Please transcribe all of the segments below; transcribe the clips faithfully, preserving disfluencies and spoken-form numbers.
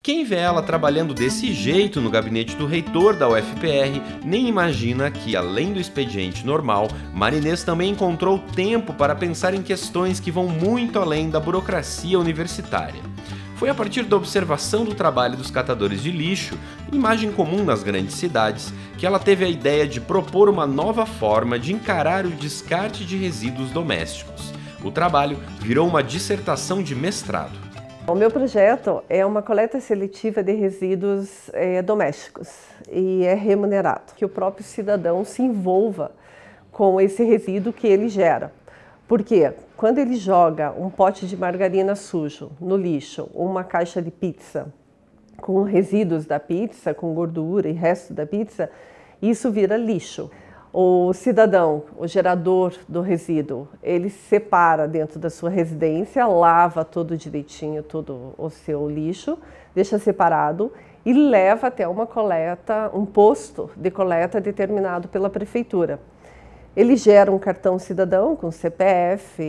Quem vê ela trabalhando desse jeito no gabinete do reitor da U F P R nem imagina que, além do expediente normal, Marinês também encontrou tempo para pensar em questões que vão muito além da burocracia universitária. Foi a partir da observação do trabalho dos catadores de lixo, imagem comum nas grandes cidades, que ela teve a ideia de propor uma nova forma de encarar o descarte de resíduos domésticos. O trabalho virou uma dissertação de mestrado. O meu projeto é uma coleta seletiva de resíduos é, domésticos e é remunerado. Que o próprio cidadão se envolva com esse resíduo que ele gera. Porque quando ele joga um pote de margarina sujo no lixo, ou uma caixa de pizza com resíduos da pizza, com gordura e resto da pizza, isso vira lixo. O cidadão, o gerador do resíduo, ele separa dentro da sua residência, lava todo direitinho, todo o seu lixo, deixa separado e leva até uma coleta, um posto de coleta determinado pela prefeitura. Ele gera um cartão cidadão com C P F,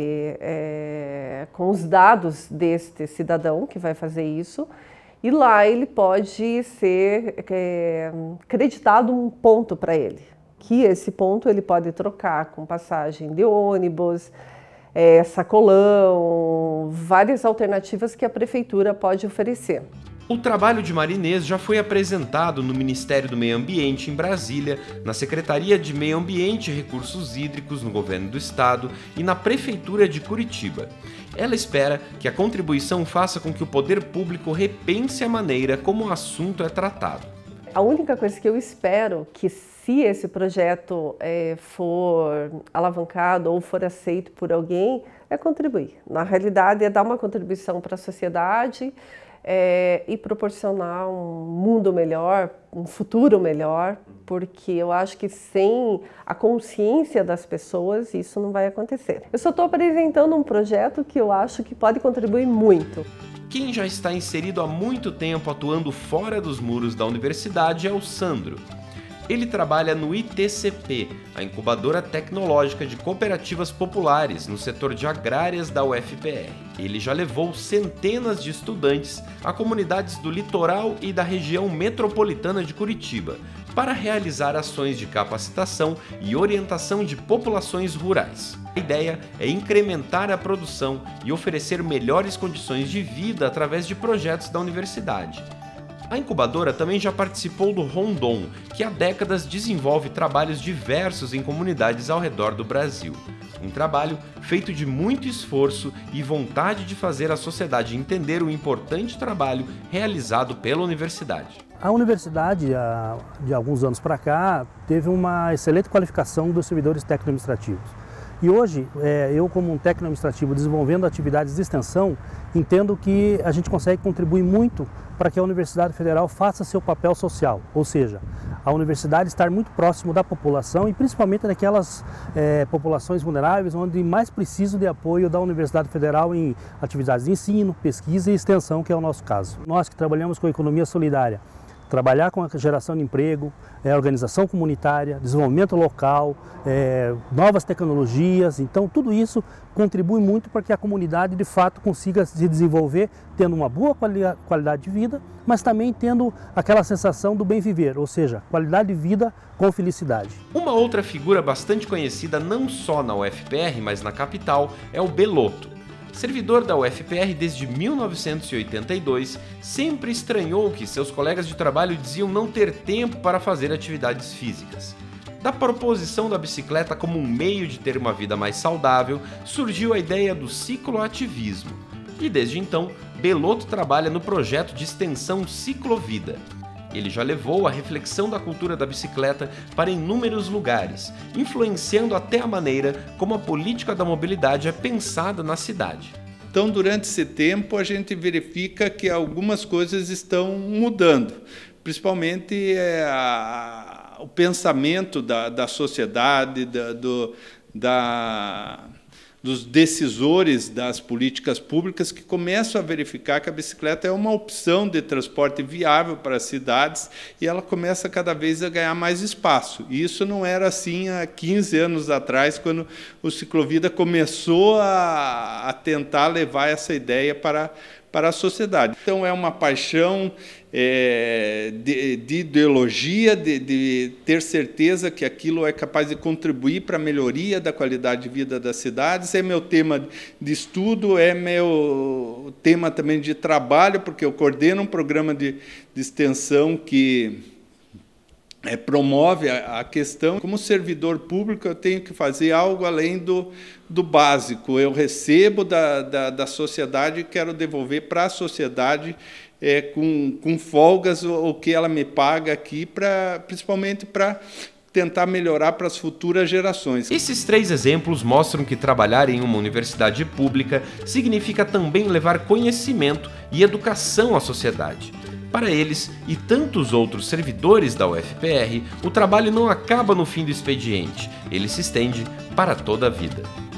é, com os dados deste cidadão que vai fazer isso, e lá ele pode ser é, creditado um ponto para ele. Que esse ponto ele pode trocar com passagem de ônibus, é, sacolão, várias alternativas que a prefeitura pode oferecer. O trabalho de Marinês já foi apresentado no Ministério do Meio Ambiente em Brasília, na Secretaria de Meio Ambiente e Recursos Hídricos no Governo do Estado e na Prefeitura de Curitiba. Ela espera que a contribuição faça com que o poder público repense a maneira como o assunto é tratado. A única coisa que eu espero que, se esse projeto é, for alavancado ou for aceito por alguém, é contribuir. Na realidade, é dar uma contribuição para a sociedade é, e proporcionar um mundo melhor, um futuro melhor, porque eu acho que sem a consciência das pessoas isso não vai acontecer. Eu só estou apresentando um projeto que eu acho que pode contribuir muito. Quem já está inserido há muito tempo atuando fora dos muros da universidade é o Sandro. Ele trabalha no I T C P, a incubadora tecnológica de cooperativas populares no setor de agrárias da U F P R. Ele já levou centenas de estudantes a comunidades do litoral e da região metropolitana de Curitiba para realizar ações de capacitação e orientação de populações rurais. A ideia é incrementar a produção e oferecer melhores condições de vida através de projetos da universidade. A incubadora também já participou do Rondon, que há décadas desenvolve trabalhos diversos em comunidades ao redor do Brasil. Um trabalho feito de muito esforço e vontade de fazer a sociedade entender o importante trabalho realizado pela universidade. A universidade, de alguns anos para cá, teve uma excelente qualificação dos servidores técnico-administrativos. E hoje, eu como um técnico administrativo desenvolvendo atividades de extensão, entendo que a gente consegue contribuir muito para que a Universidade Federal faça seu papel social, ou seja, a universidade estar muito próximo da população e principalmente daquelas é, populações vulneráveis onde mais precisam de apoio da Universidade Federal em atividades de ensino, pesquisa e extensão, que é o nosso caso. Nós que trabalhamos com a economia solidária, trabalhar com a geração de emprego, é, organização comunitária, desenvolvimento local, é, novas tecnologias, então tudo isso contribui muito para que a comunidade de fato consiga se desenvolver tendo uma boa qualidade de vida, mas também tendo aquela sensação do bem viver, ou seja, qualidade de vida com felicidade. Uma outra figura bastante conhecida não só na U F P R, mas na capital, é o Beloto. Servidor da U F P R desde mil novecentos e oitenta e dois, sempre estranhou que seus colegas de trabalho diziam não ter tempo para fazer atividades físicas. Da proposição da bicicleta como um meio de ter uma vida mais saudável, surgiu a ideia do cicloativismo. E desde então, Beloto trabalha no projeto de extensão Ciclovida. Ele já levou a reflexão da cultura da bicicleta para inúmeros lugares, influenciando até a maneira como a política da mobilidade é pensada na cidade. Então, durante esse tempo, a gente verifica que algumas coisas estão mudando, principalmente é, a, o pensamento da, da sociedade, da, do, da dos decisores das políticas públicas, que começam a verificar que a bicicleta é uma opção de transporte viável para as cidades e ela começa cada vez a ganhar mais espaço. E isso não era assim há quinze anos atrás, quando o Ciclovida começou a, a tentar levar essa ideia para, para a sociedade. Então, é uma paixão é, de, de ideologia, de, de ter certeza que aquilo é capaz de contribuir para a melhoria da qualidade de vida das cidades. É meu tema de estudo, é meu tema também de trabalho, porque eu coordeno um programa de, de extensão que É, promove a, a questão. Como servidor público, eu tenho que fazer algo além do, do básico. Eu recebo da, da, da sociedade e quero devolver para a sociedade é, com, com folgas o, o que ela me paga aqui, pra, principalmente para tentar melhorar para as futuras gerações. Esses três exemplos mostram que trabalhar em uma universidade pública significa também levar conhecimento e educação à sociedade. Para eles e tantos outros servidores da U F P R, o trabalho não acaba no fim do expediente, ele se estende para toda a vida.